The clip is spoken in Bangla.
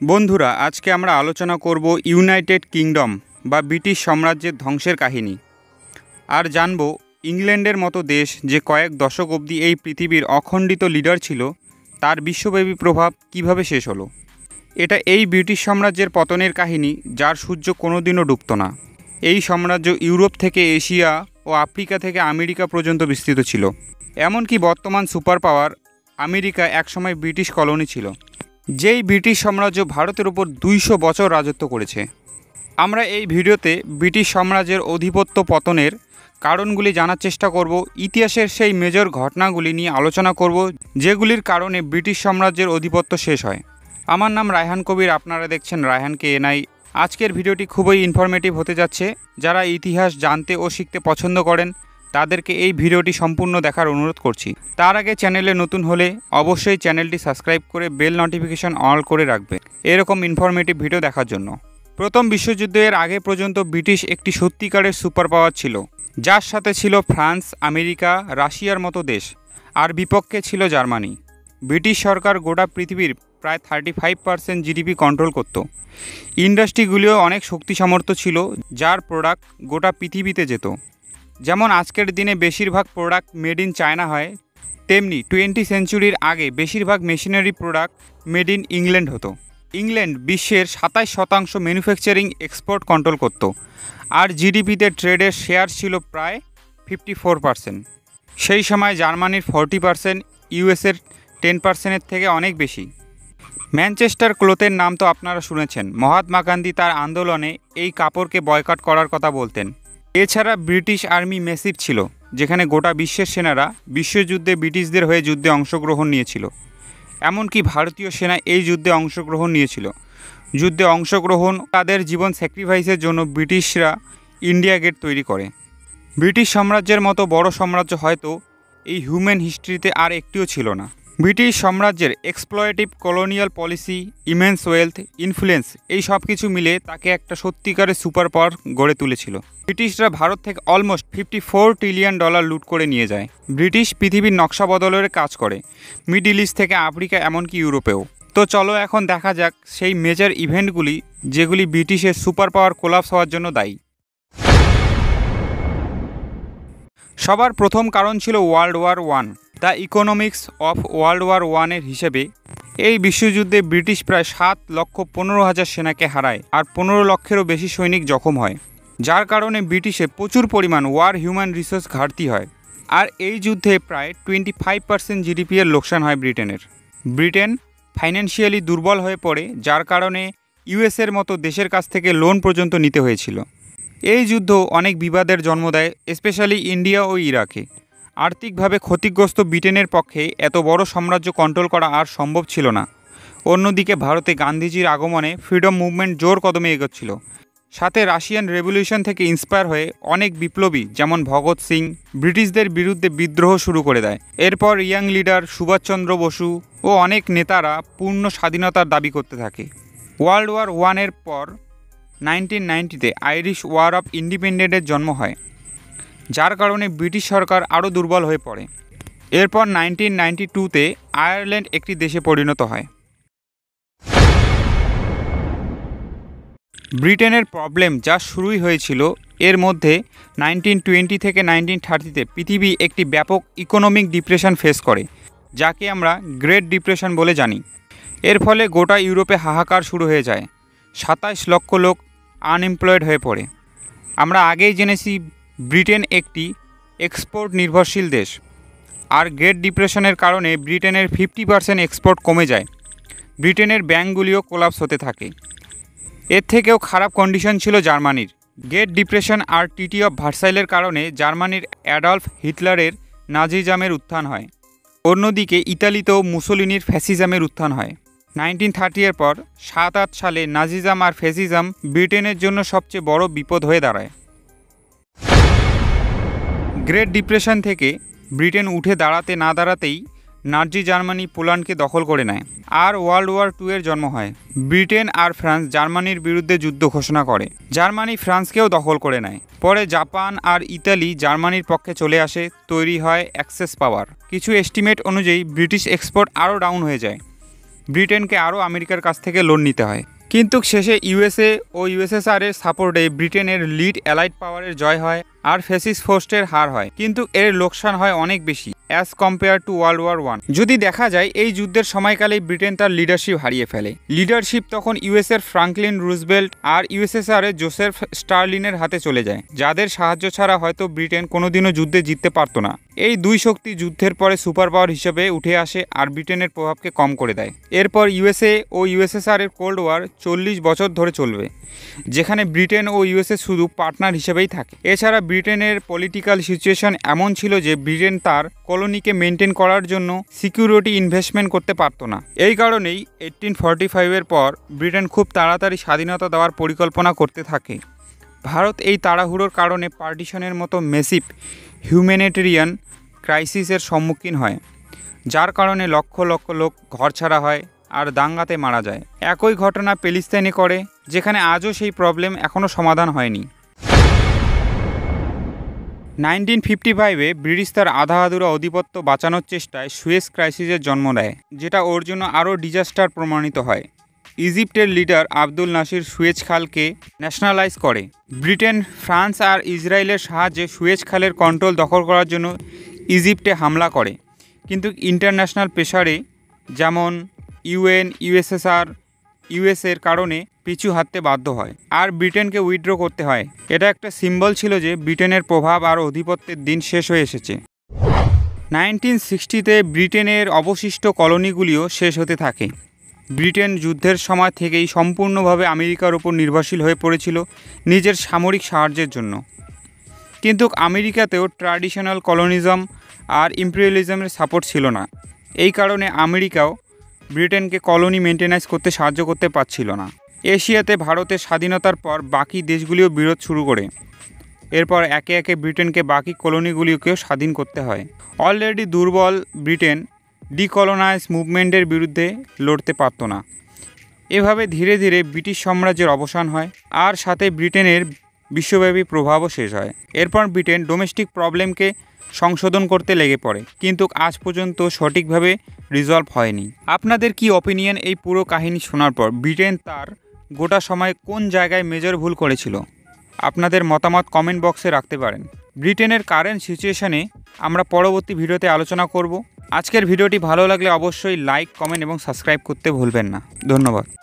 বন্ধুরা, আজকে আমরা আলোচনা করব ইউনাইটেড কিংডম বা ব্রিটিশ সাম্রাজ্যের ধ্বংসের কাহিনী। আর জানব ইংল্যান্ডের মতো দেশ যে কয়েক দশক অবধি এই পৃথিবীর অখণ্ডিত লিডার ছিল, তার বিশ্বব্যাপী প্রভাব কিভাবে শেষ হলো। এটা এই ব্রিটিশ সাম্রাজ্যের পতনের কাহিনী, যার সূর্য কোনোদিনও ডুবত না। এই সাম্রাজ্য ইউরোপ থেকে এশিয়া ও আফ্রিকা থেকে আমেরিকা পর্যন্ত বিস্তৃত ছিল। এমনকি বর্তমান সুপার পাওয়ার আমেরিকা একসময় ব্রিটিশ কলোনি ছিল। যেই ব্রিটিশ সাম্রাজ্য ভারতের উপর 200 বছর রাজত্ব করেছে। আমরা এই ভিডিওতে ব্রিটিশ সাম্রাজ্যের আধিপত্য পতনের কারণগুলি জানার চেষ্টা করব। ইতিহাসের সেই মেজর ঘটনাগুলি নিয়ে আলোচনা করব, যেগুলির কারণে ব্রিটিশ সাম্রাজ্যের আধিপত্য শেষ হয়। আমার নাম রায়হান কবির, আপনারা দেখছেন রায়হান KNI। আজকের ভিডিওটি খুবই ইনফরমেটিভ হতে যাচ্ছে। যারা ইতিহাস জানতে ও শিখতে পছন্দ করেন, তাদেরকে এই ভিডিওটি সম্পূর্ণ দেখার অনুরোধ করছি। তার আগে চ্যানেলে নতুন হলে অবশ্যই চ্যানেলটি সাবস্ক্রাইব করে বেল নোটিফিকেশন অন করে রাখবে এরকম ইনফরমেটিভ ভিডিও দেখার জন্য। প্রথম বিশ্বযুদ্ধের আগে পর্যন্ত ব্রিটিশ একটি সত্যিকারের সুপার পাওয়ার ছিল, যার সাথে ছিল ফ্রান্স, আমেরিকা, রাশিয়ার মতো দেশ, আর বিপক্ষে ছিল জার্মানি। ব্রিটিশ সরকার গোটা পৃথিবীর প্রায় 35% জিডিপি কন্ট্রোল করত। ইন্ডাস্ট্রিগুলিও অনেক শক্তি সামর্থ্য ছিল, যার প্রোডাক্ট গোটা পৃথিবীতে যেত। যেমন আজকের দিনে বেশিরভাগ প্রোডাক্ট মেড ইন চায়না হয়, তেমনি 20 সেঞ্চুরির আগে বেশিরভাগ machinery product made in England হতো। ইংল্যান্ড বিশ্বের 27% ম্যানুফ্যাকচারিং এক্সপোর্ট কন্ট্রোল করত, আর জিডিপিতে ট্রেডের শেয়ার ছিল প্রায় 54%। সেই সময় জার্মানির 40%, ইউএসের 10%-এর থেকে অনেক বেশি। ম্যানচেস্টার ক্লথের নাম তো আপনারা শুনেছেন। মহাত্মা গান্ধী তার আন্দোলনে এই কাপড়কে বয়কট করার কথা বলতেন। এছাড়া ব্রিটিশ আর্মি ম্যাসিভ ছিল, যেখানে গোটা বিশ্বের সেনারা বিশ্বযুদ্ধে ব্রিটিশদের হয়ে যুদ্ধে অংশগ্রহণ নিয়েছিল। এমনকি ভারতীয় সেনা এই যুদ্ধে অংশগ্রহণ নিয়েছিল। যুদ্ধে অংশগ্রহণ তাদের জীবন স্যাক্রিফাইসের জন্য ব্রিটিশরা ইন্ডিয়া গেট তৈরি করে। ব্রিটিশ সাম্রাজ্যের মতো বড় সাম্রাজ্য হয়তো এই হিউম্যান হিস্ট্রিতে আর একটিও ছিল না। ব্রিটিশ সাম্রাজ্যের exploitative colonial policy, immense wealth, influence, এই সব কিছু মিলে তাকে একটা সত্যিকারের সুপার পাওয়ার গড়ে তুলেছিল। ব্রিটিশরা ভারত থেকে অলমোস্ট $54 ট্রিলিয়ন লুট করে নিয়ে যায়। ব্রিটিশ পৃথিবীর নকশা বদলের কাজ করে, মিডল ইস্ট থেকে আফ্রিকা, এমনকি ইউরোপেও। তো চলো এখন দেখা যাক সেই মেজর ইভেন্টগুলি যেগুলি ব্রিটিশের সুপার পাওয়ার কোলাপস হওয়ার জন্য দায়ী। সবার প্রথম কারণ ছিল world war 1। The economics of world war 1-এর হিসেবে এই বিশ্বযুদ্ধে ব্রিটিশ প্রায় 7,15,000 সেনাকে হারায়, আর 15 লক্ষেরও বেশি সৈনিক জখম হয়, যার কারণে ব্রিটিশে প্রচুর পরিমাণ ওয়ার হিউম্যান রিসোর্স ঘাটতি হয়। আর এই যুদ্ধে প্রায় 25% জিডিপি এর লোকসান হয় ব্রিটেনের। ব্রিটেন ফাইন্যান্সিয়ালি দুর্বল হয়ে পড়ে, যার কারণে ইউএসের মতো দেশের কাছ থেকে লোন পর্যন্ত নিতে হয়েছিল। এই যুদ্ধ অনেক বিবাদের জন্ম দেয়, স্পেশালি ইন্ডিয়া ও ইরাকে। আর্থিকভাবে ক্ষতিগ্রস্ত ব্রিটেনের পক্ষে এত বড় সাম্রাজ্য কন্ট্রোল করা আর সম্ভব ছিল না। অন্যদিকে ভারতে গান্ধীজির আগমনে ফ্রিডম মুভমেন্ট জোর কদমে এগোচ্ছিল। সাথে রাশিয়ান রেভলিউশন থেকে ইন্সপায়ার হয়ে অনেক বিপ্লবী যেমন ভগৎ সিং ব্রিটিশদের বিরুদ্ধে বিদ্রোহ শুরু করে দেয়। এরপর ইয়াং লিডার সুভাষচন্দ্র বসু ও অনেক নেতারা পূর্ণ স্বাধীনতার দাবি করতে থাকে। ওয়ার্ল্ড ওয়ার 1-এর পর 1990-তে আইরিশ ওয়ার অফ ইন্ডিপেন্ডেন্সের জন্ম হয়, যার কারণে ব্রিটিশ সরকার আরও দুর্বল হয়ে পড়ে। এরপর 1992-তে আয়ারল্যান্ড একটি দেশে পরিণত হয়। ব্রিটেনের প্রবলেম যা শুরুই হয়েছিল, এর মধ্যে 1920 থেকে 1930-তে পৃথিবী একটি ব্যাপক ইকোনমিক ডিপ্রেশন ফেস করে, যাকে আমরা গ্রেট ডিপ্রেশন বলে জানি। এর ফলে গোটা ইউরোপে হাহাকার শুরু হয়ে যায়। 27 লক্ষ লোক আনএমপ্লয়েড হয়ে পড়ে। আমরা আগেই জেনেছি ব্রিটেন একটি এক্সপোর্ট নির্ভরশীল দেশ, আর গ্রেট ডিপ্রেশনের কারণে ব্রিটেনের 50% এক্সপোর্ট কমে যায়। ব্রিটেনের ব্যাঙ্কগুলিও কোলাপস হতে থাকে। এর থেকেও খারাপ কন্ডিশন ছিল জার্মানির। গ্রেট ডিপ্রেশন আর ট্রিটি অফ ভার্সাইলের কারণে জার্মানির অ্যাডলফ হিটলারের নাজিজমের উত্থান হয়। অন্যদিকে ইতালিতেও মুসোলিনির ফ্যাসিজমের উত্থান হয়। 1930-এর পর 7-8 সালে নাজিজম আর ফ্যাসিজম ব্রিটেনের জন্য সবচেয়ে বড় বিপদ হয়ে দাঁড়ায়। গ্রেট ডিপ্রেশন থেকে ব্রিটেন উঠে দাঁড়াতে না দাঁড়াতেই নাজি জার্মানি পোল্যান্ডকে দখল করে নেয়, আর ওয়ার্ল্ড ওয়ার 2-এর জন্ম হয়। ব্রিটেন আর ফ্রান্স জার্মানির বিরুদ্ধে যুদ্ধ ঘোষণা করে। জার্মানি ফ্রান্সকেও দখল করে নেয়। পরে জাপান আর ইতালি জার্মানির পক্ষে চলে আসে, তৈরি হয় অ্যাক্সেস পাওয়ার। কিছু এস্টিমেট অনুযায়ী ব্রিটিশ এক্সপোর্ট আরও ডাউন হয়ে যায়। ব্রিটেনকে আরও আমেরিকার কাছ থেকে লোন নিতে হয়। কিন্তু শেষে ইউএসএ ও ইউএসএসআর এর সাপোর্টে ব্রিটেনের লিড অ্যালাইড পাওয়ারের জয় হয় আর ফ্যাসিস্ট ফোর্সের হার হয়, কিন্তু এর লোকসান হয় অনেক বেশি as compare to world war one. যদি দেখা যায় এই যুদ্ধের সময়কালেই ব্রিটেন তার লিডারশিপ হারিয়ে ফেলে। লিডারশিপ তখন ইউএসের ফ্রাঙ্কলিন রুজভেল্ট আর ইউএসএসআর এর জোসেফ স্টার্লিনের হাতে চলে যায়, যাদের সাহায্য ছাড়া হয়তো ব্রিটেন কোনোদিনও যুদ্ধে জিততে পারত না। এই দুই শক্তি যুদ্ধের পরে সুপার পাওয়ার হিসেবে উঠে আসে আর ব্রিটেনের প্রভাবকে কম করে দেয়। এরপর ইউএসএ ও ইউএসএসআর এর কোল্ড ওয়ার 40 বছর ধরে চলবে, যেখানে ব্রিটেন ও ইউএসএ শুধু পার্টনার হিসেবেই থাকে। এছাড়া ব্রিটেনের পলিটিক্যাল সিচুয়েশন এমন ছিল যে ব্রিটেন তার কলোনিকে মেনটেন করার জন্য সিকিউরিটি ইনভেস্টমেন্ট করতে পারত না। এই কারণেই 1845 পর ব্রিটেন খুব তাড়াতাড়ি স্বাধীনতা দেওয়ার পরিকল্পনা করতে থাকে। ভারত এই তাড়াহুড়োর কারণে পার্টিশনের মতো মেসিভ হিউম্যানিটেরিয়ান ক্রাইসিসের সম্মুখীন হয়, যার কারণে লক্ষ লক্ষ লোক ঘরছাড়া হয় আর দাঙ্গাতে মারা যায়। একই ঘটনা প্যালেস্তাইনে করে, যেখানে আজও সেই প্রবলেম এখনও সমাধান হয়নি। 1955-এ ব্রিটিশ তার আধা আধুরা আধিপত্য বাঁচানোর চেষ্টায় সুয়েজ ক্রাইসিসের জন্ম দেয়, যেটা ওর জন্য আরও ডিজাস্টার প্রমাণিত হয়। ইজিপ্টের লিডার আব্দুল নাসির সুয়েজ খালকে ন্যাশনালাইজ করে। ব্রিটেন, ফ্রান্স আর ইসরায়েলের সাহায্যে সুয়েজ খালের কন্ট্রোল দখল করার জন্য ইজিপ্টে হামলা করে, কিন্তু ইন্টারন্যাশনাল প্রেসারে যেমন ইউএন, ইউএসএসআর, ইউএসএর কারণে পিছু হাঁটতে বাধ্য হয় আর ব্রিটেনকে উইথড্র করতে হয়। এটা একটা সিম্বল ছিল যে ব্রিটেনের প্রভাব আর আধিপত্যের দিন শেষ হয়ে এসেছে। 1960-তে ব্রিটেনের অবশিষ্ট কলোনিগুলিও শেষ হতে থাকে। ব্রিটেন যুদ্ধের সময় থেকেই সম্পূর্ণভাবে আমেরিকার উপর নির্ভরশীল হয়ে পড়েছিল নিজের সামরিক সাহায্যের জন্য। কিন্তু আমেরিকাতেও ট্র্যাডিশনাল কলোনিজম আর ইম্পেরিয়ালিজমের সাপোর্ট ছিল না। এই কারণে আমেরিকাও ব্রিটেনকে কলোনি মেনটেন্যান্স করতে সাহায্য করতে পারছিল না। এশিয়াতে ভারতের স্বাধীনতার পর বাকি দেশগুলিও বিরোধ শুরু করে। এরপর একে একে ব্রিটেনকে বাকি কলোনিগুলিকেও স্বাধীন করতে হয়। অলরেডি দুর্বল ব্রিটেন ডিকলোনাইজ মুভমেন্টের বিরুদ্ধে লড়তে পারত না। এভাবে ধীরে ধীরে ব্রিটিশ সাম্রাজ্যের অবসান হয় আর সাথে ব্রিটেনের বিশ্বব্যাপী প্রভাবও শেষ হয়। এরপর ব্রিটেন ডোমেস্টিক প্রবলেমকে সংশোধন করতে লেগে পড়ে, কিন্তু আজ পর্যন্ত সঠিকভাবে রিজলভ হয়নি। আপনাদের কি অপিনিয়ন এই পুরো কাহিনী শোনার পর? ব্রিটেন তার গোটা সময় কোন জায়গায় মেজর ভুল করেছিল? আপনাদের মতামত কমেন্ট বক্সে রাখতে পারেন। ব্রিটেনের কারেন্ট সিচুয়েশনে আমরা পরবর্তী ভিডিওতে আলোচনা করব। আজকের ভিডিওটি ভালো লাগলে অবশ্যই লাইক, কমেন্ট এবং সাবস্ক্রাইব করতে ভুলবেন না। ধন্যবাদ।